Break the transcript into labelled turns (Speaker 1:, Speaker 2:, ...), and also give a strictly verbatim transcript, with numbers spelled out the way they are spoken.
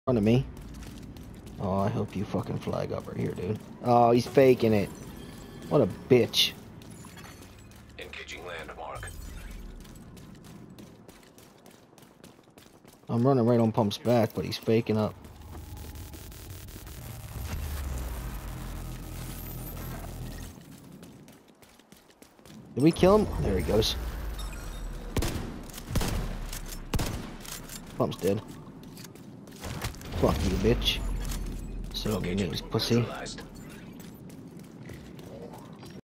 Speaker 1: front of me. Oh, I hope you fucking flag up right here, dude. Oh, he's faking it. What a bitch.
Speaker 2: Engaging landmark.
Speaker 1: I'm running right on Pump's back, but he's faking up. Did we kill him? There he goes. Pump's dead. Fuck you, bitch. So many names, pussy.